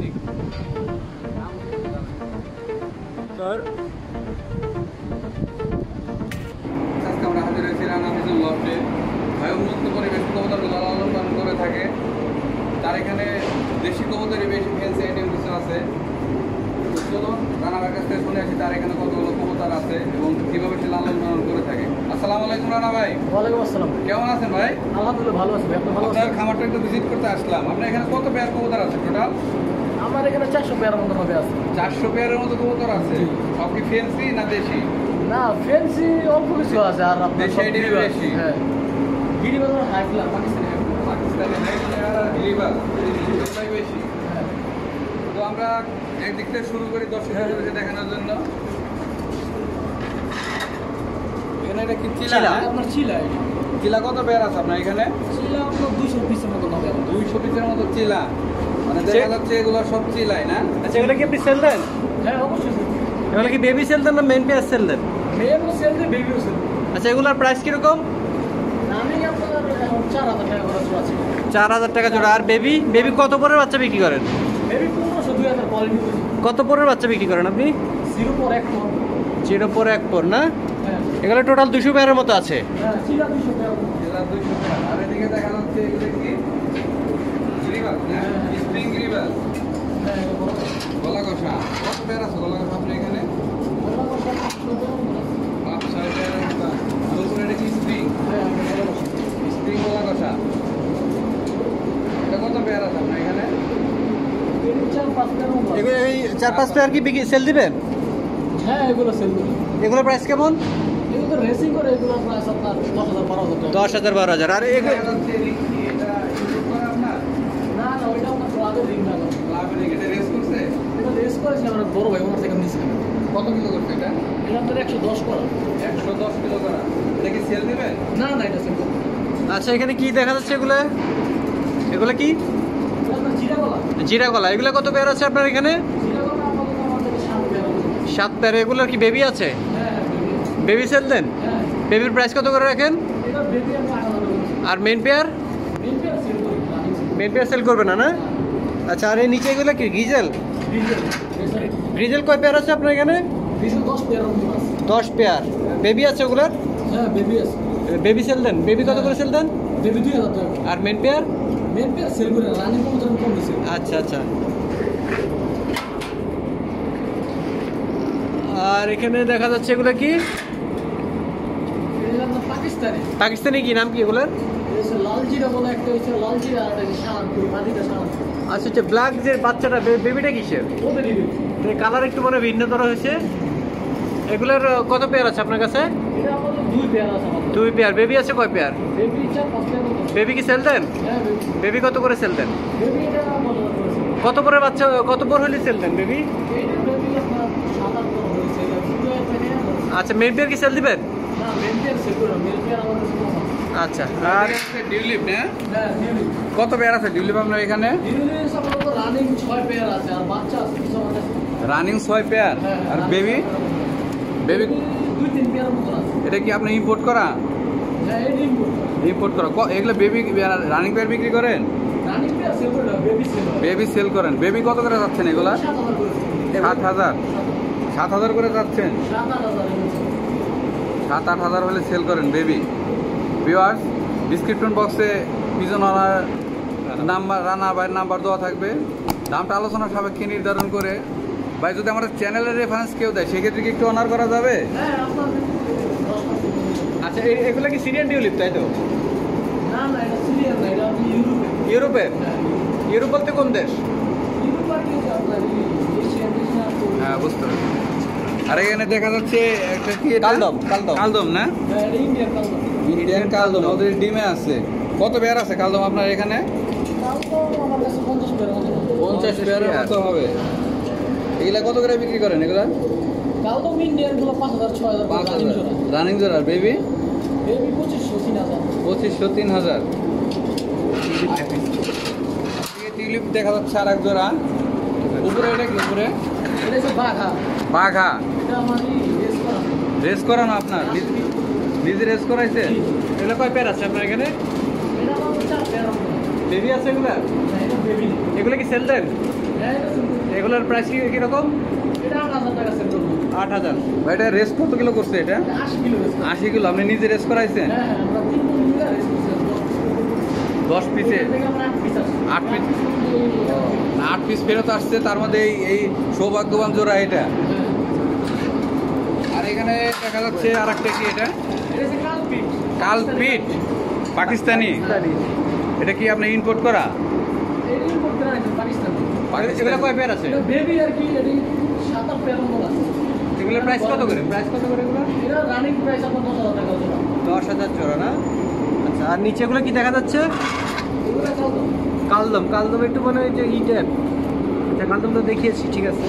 মালিক। Sir আজকে আমরা হাজির হয়েছি রানা ভিজন লফটে। ভাই উন্মুক্ত পরিবেশ কবুতরগুলো লালন পালন করে থাকে। তার এখানে দেশি কবুতরই বেশি ফ্যান্সি আইটেম কিছু আছে। চলুন রানার কাছ থেকে শুনে আসি তার এখানে কতগুলো কবুতর আছে এবং কীভাবে সে লালন পালন করে থাকে। আসসালামু আলাইকুম রানা ভাই। ওয়ালাইকুম আসসালাম। কেমন আছেন ভাই? আলহামদুলিল্লাহ ভালো আছি ভাই। আপনি ভালো আছেন? আপনার খামারটা একটু ভিজিট করতে আসলাম। আপনার এখানে কত পেয়ার কবুতর আছে টোটাল? আমার এখানে 400 পেয়ারের মতো হবে আছে। 400 পেয়ারের মতো কবুতর আছে। সব কি ফ্যান্সি না দেশি? না ফ্যান্সি অল্প কিছু আছে আর আপনার দেশি আইটেম বেশি। হ্যাঁ গিরিবাজ আর high flyer Pakistani high flyer আর গিরিবাজ এটাই বেশি। হ্যাঁ। তো আমরা একদিক থেকে শুরু করি দর্শকদেরকে দেখানোর জন্য। এখানে এটা কি চিলা? আপনার চিলা এটা। চিলা কত পেয়ার আছে আপনার এখানে? চিলা আপনার 200 পিসের মতো হবে। 200 পিসের মতো চিলা। মানে দেখা যাচ্ছে এগুলো সব চিলাই না? আচ্ছা এগুলো কি আপনি সেল দেন? হ্যাঁ অবশ্যই। এগুলো কি বেবি সেল দেন না মেন পেয়ার সেল দেন? মেয়েরও সেল দেয় বেবিও সেল। আচ্ছা এগুলোর প্রাইস কিরকম? আমি আপনার 4000 টাকা খরচ আছে। 4000 টাকা জোড়া। আর বেবি কত পরের বাচ্চা বিক্রি করেন? Baby 1500 2000 quality. কত পরের বাচ্চা বিক্রি করেন আপনি? 0 পর 1 পর। 0 পর 1 পর না? হ্যাঁ এগুলো টোটাল 200 পেয়ারের মতো আছে। হ্যাঁ চিলা 200 পেয়ার। চিলা 200 পেয়ার। আর এদিকে দেখা যাচ্ছে এগুলো কি গিরিবাজ না? স্প্রিং গিরিবাজ। হ্যাঁ গলা কষা কত পেয়ার আছে গলা কষা আপনার এখানে? 5-6 পেয়ারের মতো। আর উপরে এটা কি স্প্রিং? স্প্রিং গলা কষা। এটা কত পেয়ার আছে আপনার এখানে? এগুলো এই 4-5 পেয়ার কি বিক্রি সেল দিবেন? হ্যাঁ এগুলো সেল করি। এগুলোর প্রাইস কেমন? এগুলো তো রেসিং করে এগুলো প্রাইস আপনার 10,000 12,000 টাকা। 10,000 12,000। আর এগুলো দেখা যাচ্ছে রিক্কি, এটা ইউজ করে আপনার? না না ওইটা আপনার ক্লাবের রিং না। ক্লাবের রিং, এটা রেস করছে? এটা রেস করেছে আমার বড় ভাই ওনার থেকে নিয়েছিলাম। কত কিলো করছে এটা? এটা আপনার 110 করা। 110 কিলো করা। এটা কি সেল দিবেন? না না এটা সেল করি। আচ্ছা এখানে কি দেখা যাচ্ছে এগুলো? এগুলো কি? এটা আপনার জিরা গলা। জিরা গলা। এগুলো কত পেয়ার আছে আপনার এখানে? জিরা গলা আমাদের আমাদের 7 পেয়ার আছে। 7 পেয়ার। এগুলোর কি বেবি আছে? হ্যাঁ বেবি সেল দেন? হ্যাঁ বেবির প্রাইস কত করে রাখেন? এটা বেবি আমরা 8,000 টাকা। আর main pair? Main pair sell করি না। মেন পেয়ার সেল করবে না না? আচ্ছা আর এই নিচে এগুলো কি গ্রিজেল? ডিজেল। গ্রিজেল কয় পেয়ার আছে আপনার এখানে? ডিজেল 10 পেয়ার মতো আছে। 10 পেয়ার। বেবি আছে ওগুলোর? হ্যাঁ বেবি আছে। বেবি সেল দেন? বেবি কত করে সেল দেন? বেবি 2000 টাকা। আর main pair? Main pair sell করি না। রানিং কম দিছে। আচ্ছা আচ্ছা। আর এখানে দেখা যাচ্ছে এগুলো কি? এটা আপনার পাকিস্তানি। পাকিস্তানি কি নাম কি এগুলোর? লাল জিরা বলে একটা হচ্ছে লাল জিরা আর একটা শান পুরো মাটিটা শান। আচ্ছা আচ্ছা ব্ল্যাক যে বাচ্চাটা বেবিটা কিসের? ওদের দিবি। কালার একটু মনে ভিন্নতর হয়েছে। এগুলোর কত পেয়ার আছে আপনার কাছে? এটা আমাদের 2 পেয়ার আছে আমাদের। 2 পেয়ার। বেবি আছে কয় পেয়ার? বেবি 4-5 পেয়ার মতো। বেবি কি সেল দেন? হ্যাঁ বেবি কত করে সেল দেন? বেবি এটা আমাদের করেছে। কত পরে বাচ্চা কত পর হলে সেল দেন বেবি? এইটা বেবি আপনার 7-8 পর হয়েছে। এটা 2 পেয়ার পেনে। আচ্ছা মেন পেয়ার কি সেল দিবেন? না মেন পেয়ার সেল করে মেল পেয়ার আমাদের কম আছে। আচ্ছা আর ডিউলিপ না? হ্যাঁ ডিউলি। কত পেয়ার আছে ডিউলিপ আপনার এখানে? ডিউলি সাধারণত রানিং 6 পেয়ার আছে আর বাচ্চা আছে কিছু আমাদের। Running 6 pair. আর বেবি? বেবি 2-3 পেয়ার মতো আছে। এটা কি আপনি ইম্পোর্ট করা? হ্যাঁ এই ডিম। ইম্পোর্ট করা। এগুলো বেবি রানিং পেয়ার বিক্রি করেন? রানিং পেয়ার সেল করে না বেবি সেল করে। বেবি সেল করেন। বেবি কত করে যাচ্ছেন এগুলা? 7,000 করে। 7,000। 7,000 করে যাচ্ছেন? 7,000 7-8 হাজার হলে সেল করেন বেবি। ভিউয়ার্স ডিসক্রিপশন বক্সে পিজন ওনার নাম্বার রানা ভাইয়ের নাম্বার দেওয়া থাকবে। দামটা আলোচনা সাপেক্ষে নির্ধারণ করে ভাই যদি আমাদের চ্যানেলের রেফারেন্স কেউ দেয় সেক্ষেত্রে কি একটু অনার করা যাবে? হ্যাঁ আপনার 10%। আচ্ছা এগুলো কি সিরিয়ান ডিউলিপ তাই তো? না না এটা সিরিয়াল না এটা আপনি ইউরোপে। ইউরোপের? হ্যাঁ ইউরোপ বলতে কোন দেশ? ইউরোপ আর কি আপনার এশিয়ান দেশনা তো। হ্যাঁ বুঝতে পারছি। আর এখানে দেখা যাচ্ছে একটা কি এটা? কালদম। কালদম না? হ্যাঁ এটা ইন্ডিয়ান কালদম। ইন্ডিয়ান কালদম। ওদের ডিমে আছে। কত পেয়ার আছে কালদম আপনার এখানে? কালদম আমার কাছে 50 পেয়ার মতো। 50 পেয়ারের মতো হবে। এগুলা কত করে বিক্রি করেন এগুলা? কালদম ইন্ডিয়ান গুলো 5,000 6,000 রানিং জোড়া। রানিং জোড়া। বেবি? বেবি 2500 2500 3000। টিউলিপ দেখা যাচ্ছে আর এক জোড়া। উপরে এটা কি উপরে? এটা হচ্ছে বাঘা। বাঘা। এটা আমার রেস করা। রেস করানো আপনার? নিজে রেস করাইছে? এগুলো কয় পেয়ার আছে আপনার এখানে? এটা আমার 4 পেয়ার মতো। বেবি আছে এগুলা? না এটা বেবি। এগুলো কি সেল দেন? হ্যাঁ এটা সিলভার। এগুলোর প্রাইস কিরকম? এটা 8,000 টাকা সেল করবো। 8,000। ভাই এটা রেস কত কিলো করছে এটা? 80 কিলো বেচবো। 80 কিলো। আপনি নিজে রেস করাইছেন? হ্যাঁ হ্যাঁ আমরা 3 কিলো রেস করছি। 10 পিসে এখান থেকে আমরা 8 পিস আসছে। 8 পিস 8 পিস ফেরত আসছে, তার মধ্যে এই সৌভাগ্যবান জোড়া এটা। আর এখানে দেখা যাচ্ছে আর একটা কি এটা? এটা হচ্ছে কালপিট। কালপিট পাকিস্তানি। এটা কি আপনি ইম্পোর্ট করা? এটা ইম্পোর্ট করা হয়েছে পাকিস্তানে। এগুলো কয় পেয়ার আছে? এটা বেবি আর কি এটি 7-8 পেয়ার মতো আছে। এগুলোর প্রাইস কত করে? প্রাইস কত করে এগুলো? এটা রানিং প্রাইস আপনার 10,000 টাকা জোড়া। 10,000 জোড়া না? আচ্ছা, আর নিচেগুলো কি দেখা যাচ্ছে? এগুলো কালদম। কালদম। কালদম একটু মানে ওই যে ইটের। আচ্ছা, কালদম তো দেখিয়েছি, ঠিক আছে।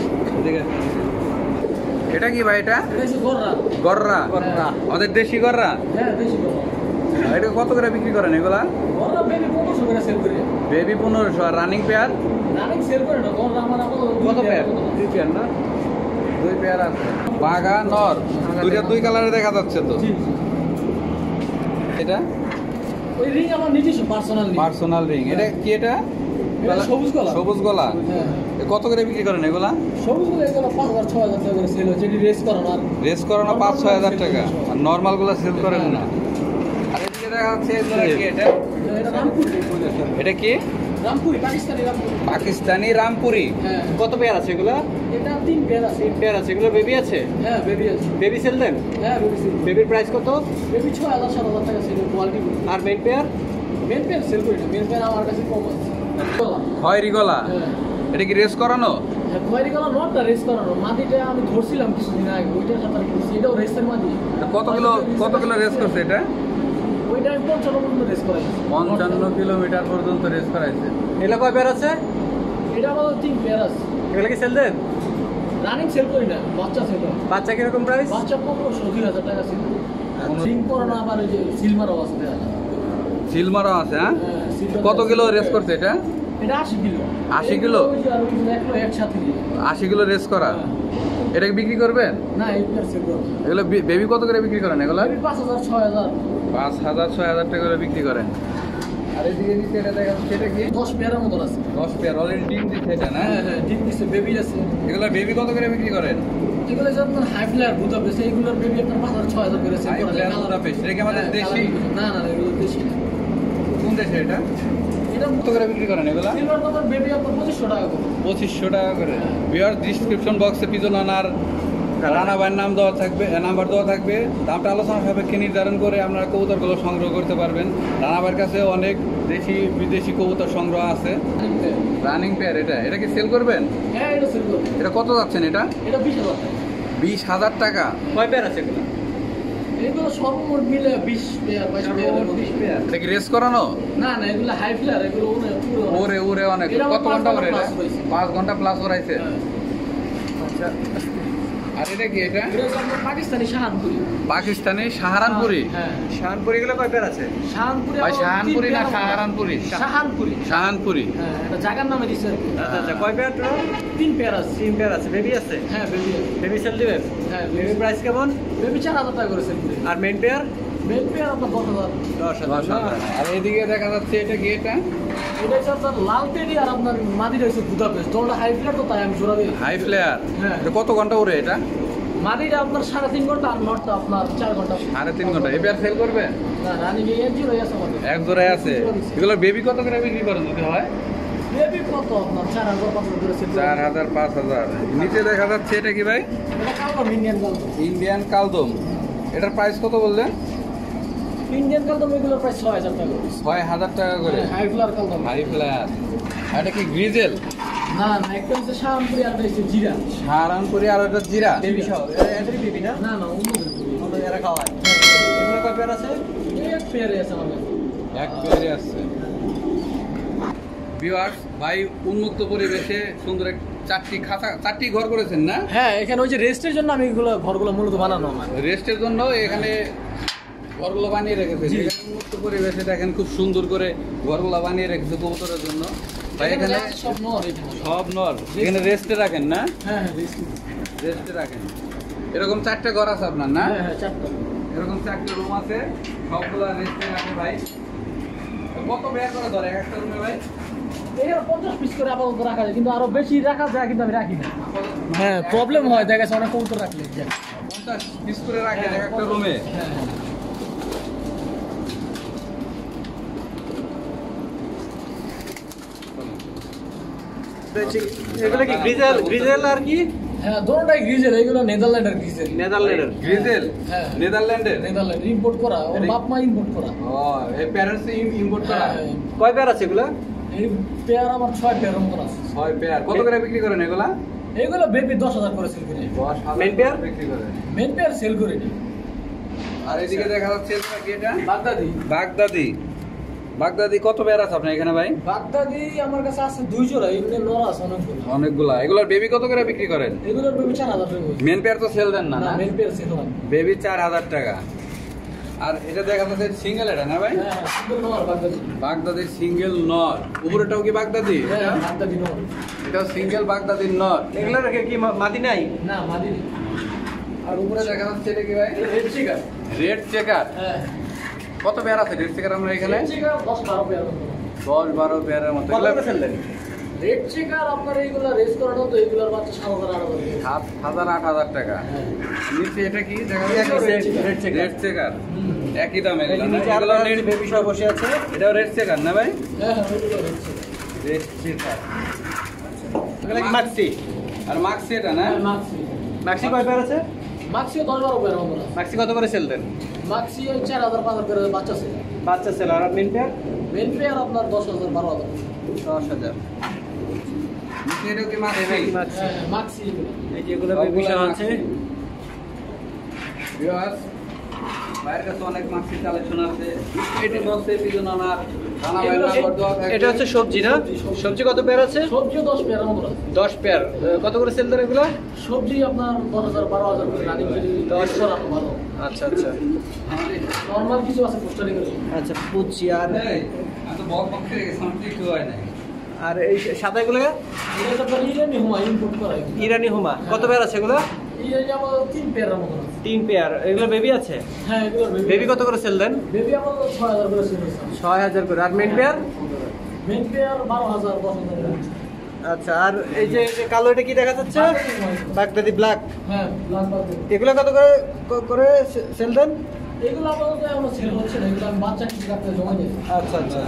এটা কি ভাই এটা? এটা হচ্ছে গররা। গররা। গররা। আমাদের দেশি গররা। হ্যাঁ দেশি গররা। এটা কত করে বিক্রি করেন এগুলা? গররা বেবি 1500 করে সেল করে। বেবি 1500 আর রানিং পেয়ার? রানিং সেল করে না, গররা আমার আপাতত কত পেয়ার? 2 পেয়ার না? 2 পেয়ার আছে। বাঘা নর। দুইটা 2 কালারে দেখা যাচ্ছে তো। জি জি। এটা ওই রিং আমার নিজস্ব পার্সোনাল রিং। Personal ring. এটা কি এটা? এটা সবুজ গলা। সবুজ গলা। হ্যাঁ। এ কত করে বিক্রি করেন এগুলা? সবুজ গলা এগুলো 5,000-6,000 টাকা করে সেল হচ্ছে, এটি রেস করানো আর রেস করানো 5-6 হাজার টাকা। আর নরমাল গুলো সেল করেন না। আর এদিকে দেখা যাচ্ছে এগুলা কি এটা? এটা রামপুরি। এটা কি? রামপুরি পাকিস্তানি রামপুরি। পাকিস্তানি রামপুরি। হ্যাঁ কত পেয়ার আছে এগুলো? এটা 3 পেয়ার আছে। 3 পেয়ার আছে। এগুলো বেবি আছে? হ্যাঁ বেবি আছে। বেবি সেল দেন? হ্যাঁ বেবি সেল। বেবির প্রাইস কত? বেবি 6,000-7,000 টাকা সেল কোয়ালিটি। আর main pair? Main pair sell করি না, মেন পেয়ার আমার কাছে কম আছে। গলা। খয়েরি গলা। হ্যাঁ এটা কি রেস করানো? হ্যাঁ খয়েরি গলা নটটা রেস করানো। মাদিটা আমি ধরছিলাম কিছুদিন আগে, ওইটার সাথে কিনছি, এটাও রেসের মাদি। এটা কত কিলো রেস করছে এটা? ওইটা আমি 55 পর্যন্ত রেস করাইছি। 55 কিলোমিটার পর্যন্ত রেস করাইছে। এগুলো কয় পেয়ার আছে? এটা আমার 3 পেয়ার আছে। এগুলো কি সেল দেন? রানিং সেল করি না, বাচ্চা সেল করি। বাচ্চা কিরকম প্রাইস? বাচ্চা 1500-2000 টাকা ছিল। সিং করানো আবার ওই যে সিলমারও আছে দেখা যায়। সিলমারও আছে। হ্যাঁ সিলভার কত আছে। কিলো রেস করছে এটা? এটা 80 কিলো। 80 কিলো? ওই যে আর ওই যে একলো একসাথে দিয়ে। 80 কিলো রেস করা। এটা কি বিক্রি করবেন? না এই পেয়ার সেল করব। এগুলো বেবি কত করে বিক্রি করেন এগুলো? আমি 5,000-6,000 5,000-6,000 টাকা করে বিক্রি করেন। আর এদিকে নিচে এটা দেখা যাচ্ছে এটা কি? 10 পেয়ারের মতো আছে। 10 পেয়ার অলরেডি ডিম দিচ্ছে এটা না? হ্যাঁ হ্যাঁ ডিম দিছে, বেবি আছে। এগুলো বেবি কত করে বিক্রি করেন? এগুলো যে আপনার হাই ফ্লায়ার ভূতা বেশি, এগুলোর বেবি আপনার 5,000-6,000 করে সেল হাই করা যায়। Flyer Budapest. এটা কি আমাদের দেশি? না না এগুলো দেশি না। কোন দেশে এটা? এটা কত করে বিক্রি করেন এগুলো? সিলভার কলার বেবি আপনার 2,500 টাকা করে। 2500 টাকা করে। বিয়ার ডিসক্রিপশন বক্সে পিজন আনার রানা ভাইয়ের নাম দেওয়া থাকবে, নাম্বার দেওয়া থাকবে। দামটা আলোচনা সাপেক্ষে নির্ধারণ করে আপনারা কবুতরগুলো সংগ্রহ করতে পারবেন। রানা ভাইয়ের কাছে অনেক দেশি বিদেশি কবুতর সংগ্রহ আছে। রানিং পেয়ার এটা কি সেল করবেন? হ্যাঁ এটা সেল করব। এটা কত যাচ্ছেন এটা? এটা 20,000 টাকা। 20,000 টাকা। কয় পেয়ার আছে এগুলো? এগুলো সর্বমোট মিলে 20 পেয়ার 22 পেয়ার। 20 পেয়ার। এটা কি রেস করানো? না না এগুলো হাই ফ্লায়ার, এগুলো ওরে ওরে অনেক। এটা কত ঘন্টা ওরে এটা? 5 ঘন্টা plus 5 ঘন্টা প্লাস ওরাইছে। হ্যাঁ। আচ্ছা। আর এটা কি এটা? এটা হচ্ছে আপনার পাকিস্তানি শাহানপুরি। পাকিস্তানি সাহারানপুরি। হ্যাঁ শাহানপুরি এগুলো কয় পেয়ার আছে? শাহানপুরি ভাই আবার শাহানপুরি 3 না পেয়ার আছে। সাহারানপুরি? শাহানপুরি। শাহানপুরি। হ্যাঁ এটা জায়গার নামে দিচ্ছে আর কি। আচ্ছা আচ্ছা, কয় পেয়ার টোটাল? 3 পেয়ার আছে। 3 পেয়ার আছে। বেবি আছে? হ্যাঁ বেবি আছে। বেবি সেল দিবেন? হ্যাঁ বেবি প্রাইস কেমন? বেবি 4,000 টাকা করে সেল করি। আর মেইন পেয়ার? মেল পেয়ার আপনার 10,000। 10,000। আর এদিকে দেখা যাচ্ছে এটা কি এটা? এটা হচ্ছে আপনার লাল টেডি আর আপনার মাদিটা হচ্ছে বুদাপেস্ট। তোমরা হাই ফ্লায়ার তো তাই আমি জোড়া দিই। High flyer. হ্যাঁ। এটা কত ঘন্টা ওরে এটা? মাদিটা আপনার 3.5 ঘন্টা আর নটটা আপনার 4 ঘন্টা। 3.5 ঘন্টা। এই পেয়ার সেল করবেন? না রানি গিয়ে এর জিরো আছে আমাদের। এক জোড়ায় আছে। এগুলো বেবি কত করে বিক্রি করেন যদি হয়? বেবি কত আপনার 4,000-5,000 করে সেল করি। 4,000-5,000। নিচে দেখা যাচ্ছে এটা কি ভাই? এটা কালো ইন্ডিয়ান কালো। ইন্ডিয়ান কালদম। এটার প্রাইস কত বললেন? ইন্ডিয়ান কালো এগুলো প্রায় 6,000 টাকা করে। 6,000 টাকা করে। হাই ফ্লায়ার কালো। High flyer. আর এটা কি গ্রিজেল? না না একটা হচ্ছে শাহানপুরি আর একটা হচ্ছে জিরা। সাহারানপুরি আর এটা জিরা। বেবি সহ। এদেরই বেবি না? না না অন্যদের পুরি। ওটা যারা খাওয়ায়। এগুলো কয় পেয়ার আছে? এক পেয়ারে আছে আমাদের। এক পেয়ারে আসছে। ভিউয়ার্স ভাই উন্মুক্ত পরিবেশে সুন্দর এক 4টি ঘর করেছেন না? হ্যাঁ এখানে ওই যে রেস্টের জন্য আমি এগুলো ঘরগুলো মূলত বানানো আমার। রেস্টের জন্য এখানে ঘরগুলো বানিয়ে রেখেছে। জি। এখানে উন্মুক্ত পরিবেশে দেখেন খুব সুন্দর করে ঘরগুলো বানিয়ে রেখেছে কবুতরের জন্য। ভাই এখানে সব নর এখানে। সব নর। এখানে রেস্টে রাখেন না? হ্যাঁ হ্যাঁ রেস্ট। রেস্টে রাখেন। এরকম 4টে ঘর আছে আপনার না? হ্যাঁ হ্যাঁ 4টা। এরকম 4টে রুম আছে, সবগুলো রেস্টে রাখে ভাই। কত ব্যয় করে ধরে একটা রুমে ভাই? এখানে 50 পিস করে আপাতত রাখা যায়, কিন্তু আরো বেশি রাখা যায়, কিন্তু আমি রাখি না। হ্যাঁ, প্রবলেম হয়, দেখা গেছে অনেক কবুতর রাখলে। 50 পিস করে রাখেন এক একটা রুমে। হ্যাঁ, এগুলো কি গ্রিজেল আর কি হ্যাঁ, দুটোটাই গ্রিজেল। এগুলো নেদারল্যান্ডের গ্রিজেল। নেদারল্যান্ডের গ্রিজেল হ্যাঁ, নেদারল্যান্ডের। নেদারল্যান্ড ইম্পোর্ট করা, ওর বাপ মা ইম্পোর্ট করা। ও এই প্যারেন্টস ইম্পোর্ট করা। হ্যাঁ, কয় পেয়ার আছে এগুলো? এই পেয়ার আমার 6 পেয়ার মতো আছে। 6 পেয়ার। কত করে বিক্রি করেন এগুলা? এইগুলো বেবি 10,000 করে সেল করি। 10,000 Main pair? বিক্রি করেন। মেন পেয়ার সেল করি নি। আর এদিকে দেখা যাচ্ছে কি এটা? বাগদাদি। বাগদাদি। বাগদাদি কত পেয়ার আছে আপনার এখানে ভাই? বাগদাদি আমার কাছে আছে 2 জোড়া। এগুলো নর আছে অনেকগুলো। অনেকগুলা। এগুলোর বেবি কত করে বিক্রি করেন? এগুলোর বেবি 4,000 টাকা। মেন পেয়ার তো সেল দেন না না, না? মেন পেয়ার সেল হয়। বেবি 4,000 টাকা। আর এটা দেখা যাচ্ছে সিঙ্গেল এটা না ভাই? হ্যাঁ, সিঙ্গেল নর বাগদাদি। বাগদাদি সিঙ্গেল নর। উপরেটাও কি বাগদাদি? হ্যাঁ, বাগদাদি নর। এটাও সিঙ্গেল বাগদাদির নর। এগুলোর কি মাদি নাই? না, মাদিনি। আর উপরে দেখা যাচ্ছে এটা কি ভাই? Red checker. Red checker. হ্যাঁ, কত পেয়ার আছে রেড চেকার আমরা এখানে? রেড চিকার 10-12 পেয়ার মতো। 10-12 পেয়ারের মতো। কত করে সেল দেন? রেড চিকার আপনার এইগুলা রেস করানো, তো এগুলার বাচ্চা 7,000-8,000 টাকা। 7,000-8,000 টাকা। হ্যাঁ। নিচে এটা কি দেখা এটাও যাচ্ছে? red checker. Red checker. একই দাম এই যে এগুলো না? নিচে এগুলো আরো রেড বেবি সহ বসে আছে। এটাও রেড চেকার না ভাই? হ্যাঁ, হ্যাঁ, ওইগুলো রেড চিকার। Red checker. এগুলো কি মাক্সি? আর মাক্সি এটা না? হ্যাঁ, মাক্সি। মাক্সি কয় পেয়ার আছে? মাক্সিও 10-12 পেয়ার মতো আছে। মাক্সি কত করে সেল দেন? মাক্সি ওই 4,000-5,000 পেয়ারের বাচ্চা ছিল। বাচ্চা সেল। আর মেন পেয়ার? মেন পেয়ার আপনার 10,000-12,000। 10,000। নিচে এটাও কি মাক্সি? মাক্সি। হ্যাঁ, মাক্সি এগুলো। এই যে এগুলো বেবি সহ আছে। ভিউয়ার্স, বাইরের কাছে অনেক মাক্সি কালেকশন আছে। এটা হচ্ছে বিজনানার রানা ভাই নাম্বার দেওয়া থাকে। এটা হচ্ছে সবজি না? সবজি কত পেয়ার আছে? সবজিও 10 পেয়ার মতো আছে। 10 পেয়ার। কত করে সেল দেন এগুলো? সবজি আপনার 10,000-12,000 করে রানিং যদি 10 করানো ভালো। আচ্ছা আচ্ছা নরমাল কিছু আছে পোস্টারিং করে। আচ্ছা পুচি। আর এই, আমি তো বল পক্ষে সামথিং কিছু হয় নাই। আর এই সাদা এগুলো এটা তো আপনার ইরানি হুমা ইম্পোর্ট করা। ইরানি হুমা কত পেয়ার আছে এগুলো? ইরানি আমার 3 পেয়ার মতো আছে। 3 পেয়ার। এগুলো বেবি আছে? হ্যাঁ, এগুলো বেবি কত করে সেল দেন? বেবি আমার 6,000 করে সেল হচ্ছে। 6,000 করে। আর মেন পেয়ার? Main pair 12,000-10,000। আচ্ছা। আর এই যে কালো এটা কি দেখা যাচ্ছে? বাগদাদি ব্ল্যাক। হ্যাঁ, ব্ল্যাক বাগদাদি। এগুলো কত করে করে সেল দেন? এগুলো আপাতত এখনো সেল হচ্ছে না, এগুলো আমি বাচ্চা কিছু রাখতে জমা দিয়েছি। আচ্ছা আচ্ছা।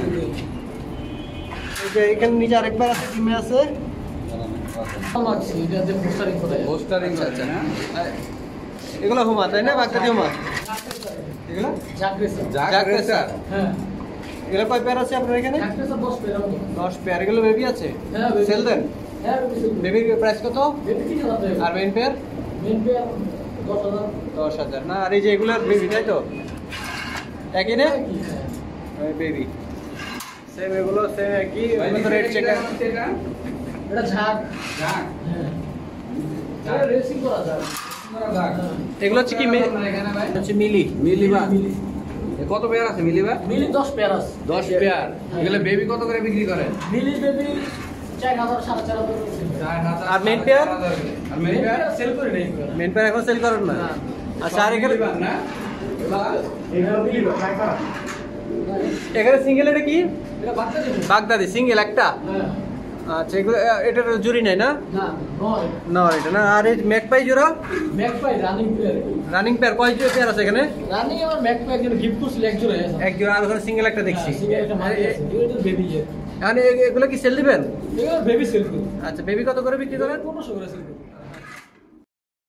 এই যে এখানে নিচে আরেকবার আছে, ডিমে আছে। লাগছে এটা যে পোস্টারিং করে। পোস্টারিং আছে না? এগুলো হুমা তাই না? বাগদাদি হুমা এগুলো? জাগরেসা। জাগরেসার। হ্যাঁ, এগুলো কয় পেয়ার আছে আপনার এখানে? জাগরেসা 10 পেয়ার মতো। 10 পেয়ার। এগুলো বেবি আছে? হ্যাঁ, baby। সেল দেন? হ্যাঁ, বেবির প্রাইস কত? বেবি 3,000 টাকা। আর মেন পেয়ার? Main pair 10,000। 10,000 না? আর এই যে এগুলোর বেবি তাই তো? একই না? হ্যাঁ। Baby same. এগুলো সেম একই। ভাই, এগুলো তো রেড চেকার। এটা এটা ঝাগ। জাগ। হ্যাঁ, এটা রেসিং করা যায়। জাগ। এগুলো হচ্ছে কি এখানে ভাই হচ্ছে মিলি। মিলিবা। মিলি। এ কত পেয়ার আছে মিলিবা? মিলি 10 পেয়ার আছে। 10 পেয়ার। হ্যাঁ। এগুলো বেবি কত করে বিক্রি করেন? মিলি বেবি 4,000-4,500 করে সেল করে। 4,000 আর main pair? আর মেন পেয়ার সেল করে নেই এগুলো। মেন পেয়ার এখন সেল করেন না? না। আচ্ছা। আর এখানে মিলিবা না? এগুলো মিলি বা এখানে সিঙ্গেল এটা কি? এটা বাচ্চা দিবে। বাগদাদি সিঙ্গেল একটা? হ্যাঁ। আচ্ছা। এগুলো এটার জুড়ি নাই না? না, নয়। না এটা না। আর এই ম্যাকপাই জোড়া magpie running player. Running pair কয় পেয়ার আছে এখানে? রানিং আমার ম্যাকপাই একজন গিফট করছিল এক জোড়া আছে। এক জোড়া। আর ওখানে সিঙ্গেল একটা দেখছি। সিঙ্গেল একটা মারি আছে। এটা বেবি এর। এখন এগুলো কি সেল দিবেন? এগুলো বেবি সেল করে। আচ্ছা। বেবি কত করে বিক্রি করেন? 1500 করে সেল করে।